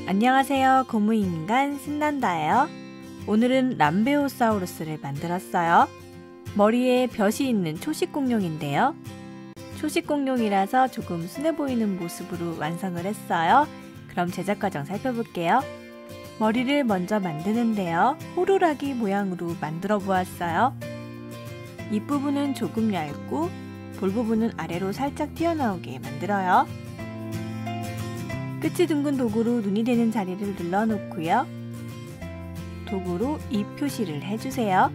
안녕하세요. 고무인간 신난다예요. 오늘은 람베오사우루스를 만들었어요. 머리에 벼이 있는 초식공룡인데요. 초식공룡이라서 조금 순해 보이는 모습으로 완성을 했어요. 그럼 제작 과정 살펴볼게요. 머리를 먼저 만드는데요. 호루라기 모양으로 만들어 보았어요. 입부분은 조금 얇고 볼 부분은 아래로 살짝 튀어나오게 만들어요. 끝이 둥근 도구로 눈이 되는 자리를 눌러 놓고요. 도구로 입 표시를 해주세요.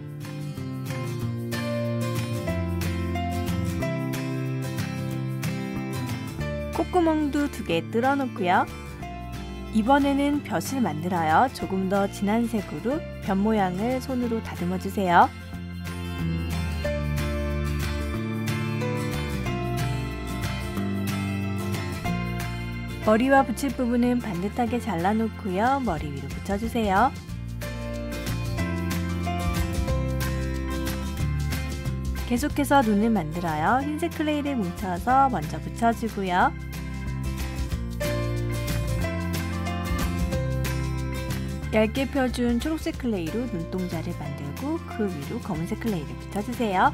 콧구멍도 2개 뚫어 놓고요. 이번에는 벼을 만들어요. 조금 더 진한 색으로 벼 모양을 손으로 다듬어 주세요. 머리와 붙일 부분은 반듯하게 잘라놓고요. 머리 위로 붙여주세요. 계속해서 눈을 만들어요. 흰색 클레이를 뭉쳐서 먼저 붙여주고요. 얇게 펴준 초록색 클레이로 눈동자를 만들고 그 위로 검은색 클레이를 붙여주세요.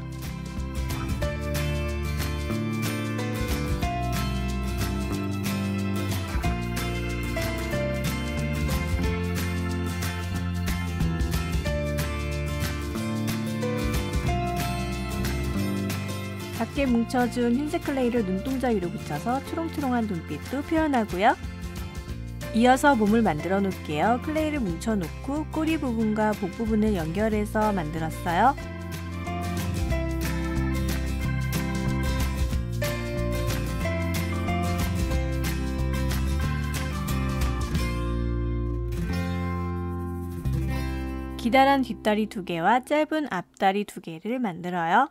작게 뭉쳐준 흰색 클레이를 눈동자 위로 붙여서 초롱초롱한 눈빛도 표현하고요. 이어서 몸을 만들어 놓을게요. 클레이를 뭉쳐 놓고 꼬리 부분과 복 부분을 연결해서 만들었어요. 기다란 뒷다리 2개와 짧은 앞다리 2개를 만들어요.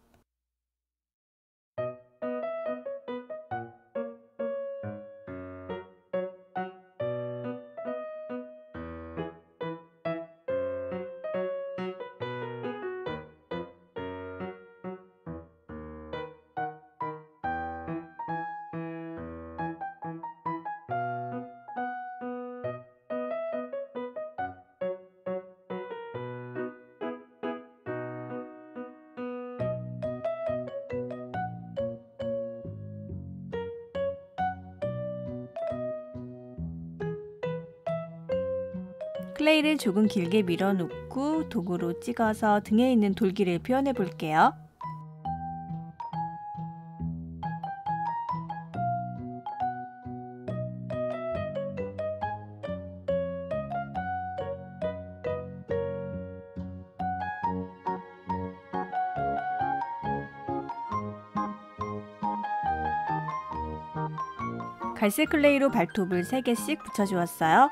클레이를 조금 길게 밀어놓고 도구로 찍어서 등에 있는 돌기를 표현해 볼게요. 갈색 클레이로 발톱을 3개씩 붙여주었어요.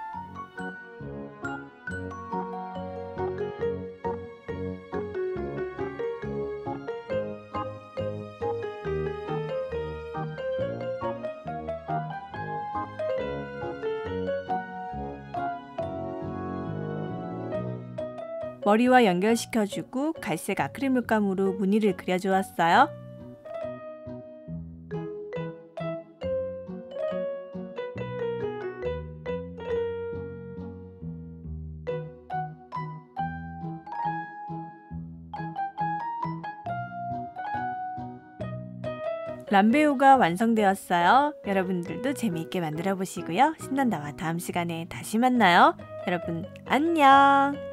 머리와 연결시켜주고 갈색 아크릴 물감으로 무늬를 그려주었어요. 람베오가 완성되었어요. 여러분들도 재미있게 만들어 보시고요. 신난다와 다음 시간에 다시 만나요. 여러분 안녕!